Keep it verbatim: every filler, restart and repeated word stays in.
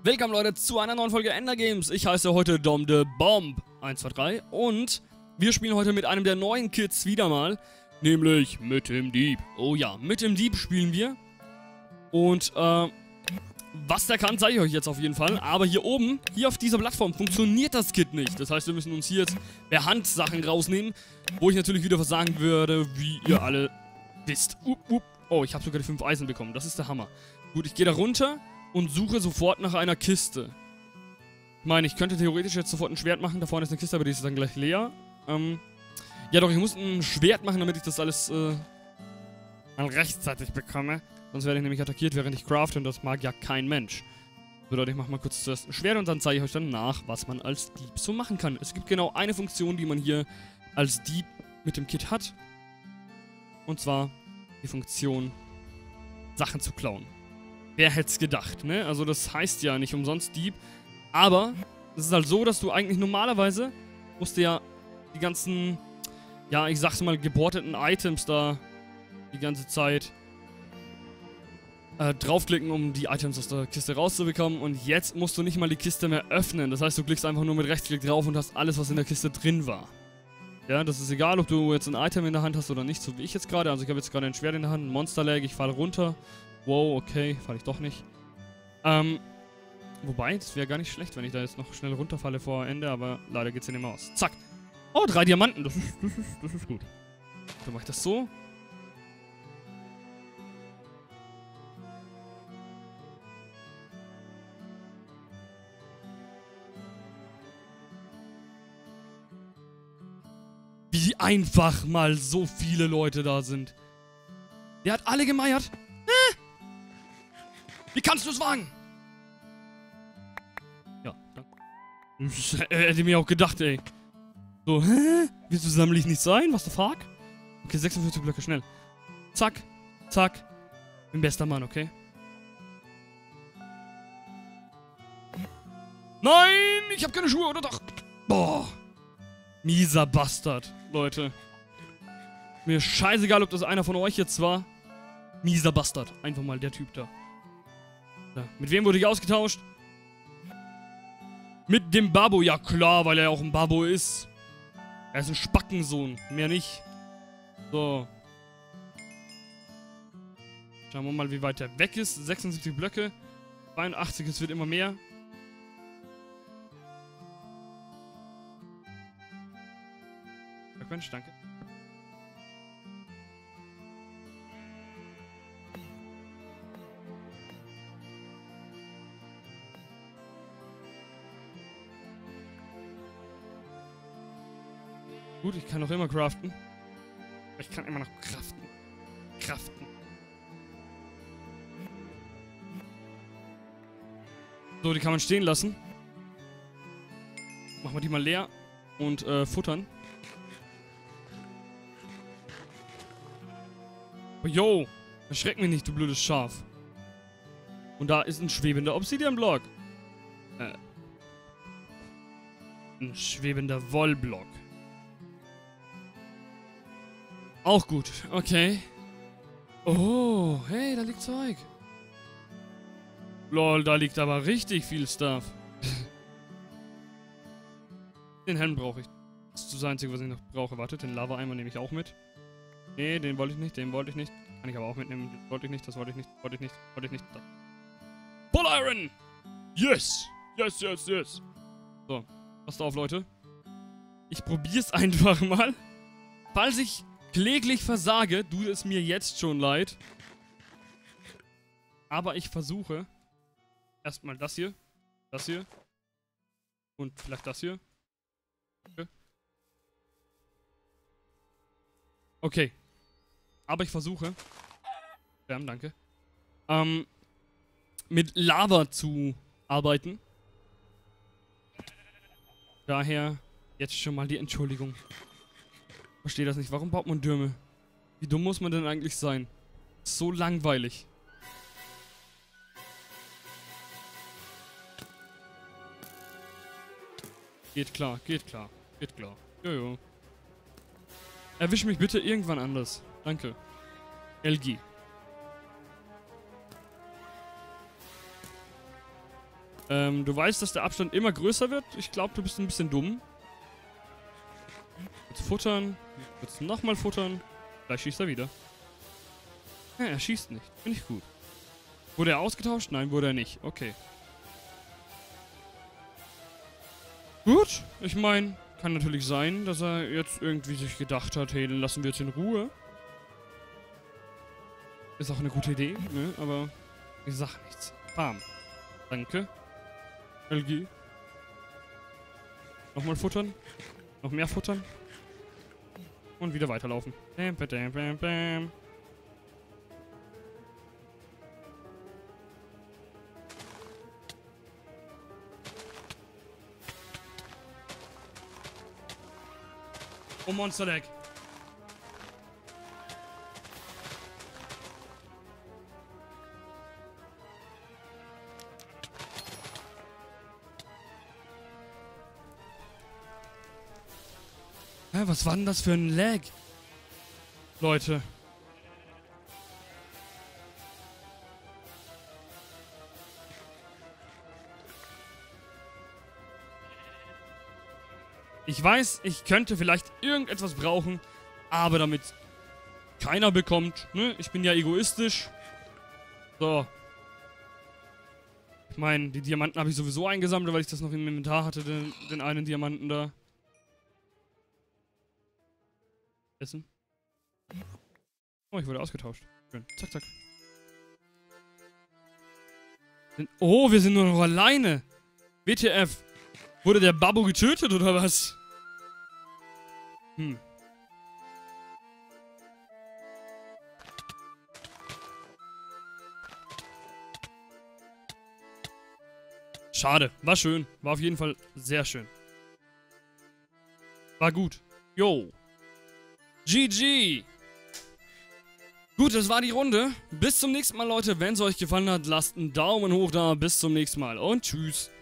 Willkommen Leute zu einer neuen Folge Ender Games. Ich heiße heute Dom de Bomb eins zwei drei und wir spielen heute mit einem der neuen Kids wieder mal, nämlich mit dem Dieb. Oh ja, mit dem Dieb spielen wir. Und äh, was der kann, zeige ich euch jetzt auf jeden Fall. Aber hier oben, hier auf dieser Plattform, funktioniert das Kit nicht. Das heißt, wir müssen uns hier jetzt per Hand Sachen rausnehmen, wo ich natürlich wieder versagen würde, wie ihr alle wisst. Up, up. Oh, ich habe sogar die fünf Eisen bekommen. Das ist der Hammer. Gut, ich gehe da runter und suche sofort nach einer Kiste. Ich meine, ich könnte theoretisch jetzt sofort ein Schwert machen. Da vorne ist eine Kiste, aber die ist dann gleich leer. Ähm, ja doch, ich muss ein Schwert machen, damit ich das alles äh, mal rechtzeitig bekomme. Sonst werde ich nämlich attackiert, während ich crafte und das mag ja kein Mensch. Bedeutet, ich mache mal kurz zuerst ein Schwert und dann zeige ich euch dann nach, was man als Dieb so machen kann. Es gibt genau eine Funktion, die man hier als Dieb mit dem Kit hat. Und zwar die Funktion, Sachen zu klauen. Wer hätte es gedacht, ne? Also das heißt ja nicht umsonst Dieb. Aber es ist halt so, dass du eigentlich normalerweise musst du ja die ganzen, ja, ich sag's mal, geborteten Items da die ganze Zeit äh, draufklicken, um die Items aus der Kiste rauszubekommen. Und jetzt musst du nicht mal die Kiste mehr öffnen. Das heißt, du klickst einfach nur mit Rechtsklick drauf und hast alles, was in der Kiste drin war. Ja, das ist egal, ob du jetzt ein Item in der Hand hast oder nicht, so wie ich jetzt gerade. Also ich habe jetzt gerade ein Schwert in der Hand, ein Monster-Lag, ich falle runter. Wow, okay, falle ich doch nicht. Ähm, wobei, das wäre gar nicht schlecht, wenn ich da jetzt noch schnell runterfalle vor Ende, aber leider geht's ja nicht mehr aus. Zack. Oh, drei Diamanten, das ist, das ist, das ist gut. Dann mache ich das so. Wie einfach mal so viele Leute da sind. Der hat alle gemeiert. Hä? Wie kannst du es wagen? Ja, danke. Er hätte mir auch gedacht, ey. So, hä? Wieso sammle ich nicht sein? Was the fuck? Okay, sechsundvierzig Blöcke, schnell. Zack, zack. Bin bester Mann, okay? Nein, ich habe keine Schuhe, oder doch? Boah. Mieser Bastard, Leute. Mir scheißegal, ob das einer von euch jetzt war. Mieser Bastard. Einfach mal der Typ da. Ja. Mit wem wurde ich ausgetauscht? Mit dem Babbo. Ja klar, weil er auch ein Babbo ist. Er ist ein Spackensohn. Mehr nicht. So. Schauen wir mal, wie weit er weg ist. sechsundsiebzig Blöcke. zweiundachtzig, es wird immer mehr. Mensch, danke. Gut, ich kann noch immer craften. Ich kann immer noch craften. Craften. So, die kann man stehen lassen. Machen wir die mal leer und äh, futtern. Oh, yo, erschreck mich nicht, du blödes Schaf. Und da ist ein schwebender Obsidian-Block. Äh. Ein schwebender Wollblock. Auch gut, okay. Oh, hey, da liegt Zeug. Lol, da liegt aber richtig viel Stuff. Den Helm brauche ich. Das ist das Einzige, was ich noch brauche. Wartet, den Lava-Eimer nehme ich auch mit. Nee, den wollte ich nicht, den wollte ich nicht. Kann ich aber auch mitnehmen. Den wollte ich nicht, das wollte ich nicht, wollte ich nicht, wollte ich nicht. Pull Iron! Yes! Yes, yes, yes! So, passt auf, Leute. Ich probier's einfach mal. Falls ich kläglich versage, tut es mir jetzt schon leid. Aber ich versuche. Erstmal das hier. Das hier. Und vielleicht das hier. Okay. Okay. Aber ich versuche, ähm, danke, ähm, mit Lava zu arbeiten. Daher jetzt schon mal die Entschuldigung. Verstehe das nicht. Warum baut man Türme? Wie dumm muss man denn eigentlich sein? So langweilig. Geht klar, geht klar, geht klar. Jojo. Erwisch mich bitte irgendwann anders. Danke. L G. Ähm, du weißt, dass der Abstand immer größer wird. Ich glaube, du bist ein bisschen dumm. Jetzt futtern. Jetzt nochmal futtern. Gleich schießt er wieder. Ja, er schießt nicht. Finde ich gut. Wurde er ausgetauscht? Nein, wurde er nicht. Okay. Gut. Ich meine, kann natürlich sein, dass er jetzt irgendwie sich gedacht hat, hey, dann lassen wir jetzt in Ruhe. Ist auch eine gute Idee, ne? Aber ich sag nichts. Bam. Danke. L G. Nochmal futtern. Noch mehr futtern. Und wieder weiterlaufen. Bam, bam, bam, bam. Oh, Monster Deck. Hä, was war denn das für ein Lag? Leute. Ich weiß, ich könnte vielleicht irgendetwas brauchen, aber damit keiner bekommt, ne? Ich bin ja egoistisch. So. Ich meine, die Diamanten habe ich sowieso eingesammelt, weil ich das noch im Inventar hatte, den, den einen Diamanten da. Essen. Oh, ich wurde ausgetauscht. Schön. Zack, zack. Oh, wir sind nur noch alleine. W T F. Wurde der Babbo getötet, oder was? Hm. Schade. War schön. War auf jeden Fall sehr schön. War gut. Yo. G G. Gut, das war die Runde. Bis zum nächsten Mal, Leute. Wenn es euch gefallen hat, lasst einen Daumen hoch da. Bis zum nächsten Mal und tschüss.